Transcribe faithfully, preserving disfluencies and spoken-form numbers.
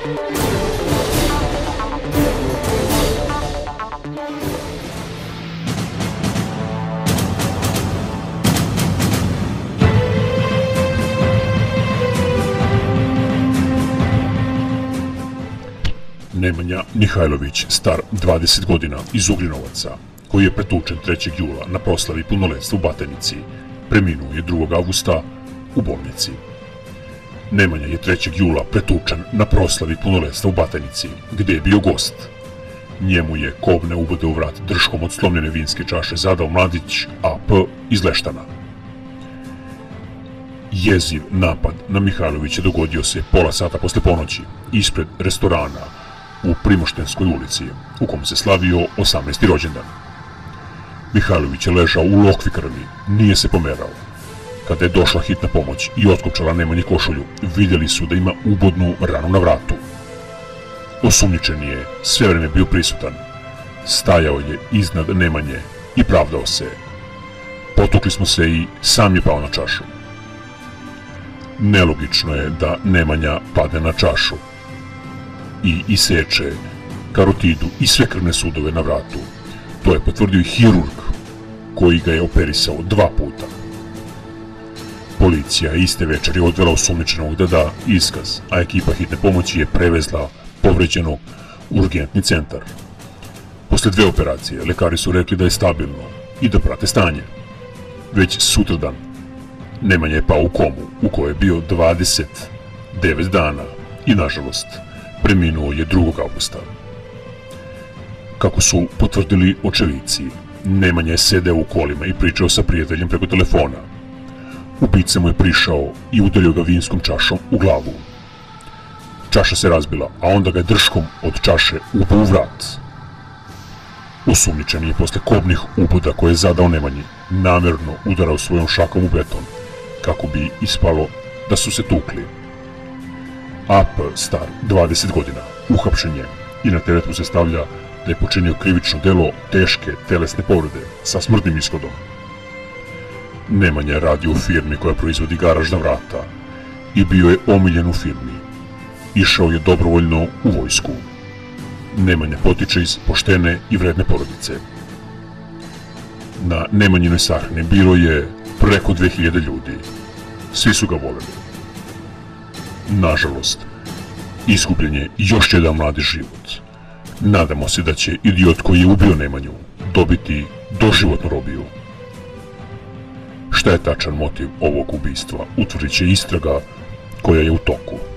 Nemanja Mihajlović, star dvadeset godina, iz Ugljanovaca, koji je pretučen trećeg jula na proslavi punoletstva u Batajnici, preminuo je drugog avgusta u bolnici. Nemanja je trećeg jula pretučen na proslavi punoletstva u Batajnici, gde je bio gost. Njemu je kobne ubode u vrat drškom od slomljene vinske čaše zadao mladić A P iz Leštana. Jeziv napad na Mihajlovića dogodio se pola sata posle ponoći ispred restorana u Primoštenskoj ulici, u kom se slavio osamnaesti rođendan. Mihajlović je ležao u lokvi krvi, nije se pomerao. Kada je došla hitna pomoć i otkopčala Nemanji košulju, vidjeli su da ima ubodnu ranu na vratu. Osumnjičeni je sve vreme bio prisutan. Stajao je iznad Nemanje i pravdao se. Potukli smo se i sam je pao na čašu. Nelogično je da Nemanja padne na čašu i iseče karotidu i sve krvne sudove na vratu. To je potvrdio i hirurg koji ga je operisao dva puta. Policija iste večeri odvela osumnjičenog da da iskaz, a ekipa hitne pomoći je prevezla povređenog u urgentni centar. Posle dve operacije, lekari su rekli da je stabilno i da prate stanje. Već sutradan Nemanja je pao u komu, u kojoj je bio dvadeset devet dana i, nažalost, preminuo je drugog avgusta. Kako su potvrdili očevici, Nemanja je sedeo u kolima i pričao sa prijateljem preko telefona. Ubica mu je prišao i udario ga vinskom čašom u glavu. Čaša se razbila, a onda ga je drškom od čaše upao u vrat. Osumnjičeni je posle kobnih uboda koje je zadao Nemanji namerno udarao svojom šakom u beton, kako bi ispalo da su se tukli. A P, star dvadeset godina, uhapšen je i na teret mu se stavlja da je počinio krivično delo teške telesne povrede sa smrtnim ishodom. Nemanja je radio u firmi koja proizvodi garažna vrata i bio je omiljen u firmi. Išao je dobrovoljno u vojsku. Nemanja potiče iz poštene i vredne porodice. Na Nemanjinoj sahrani bilo je preko dve hiljade ljudi. Svi su ga voleli. Nažalost, izgubljen je još jedan mladi život. Nadamo se da će idiot koji je ubio Nemanju dobiti doživotnu robiju. Šta je tačan motiv ovog ubistva, utvrdit će istraga koja je u toku.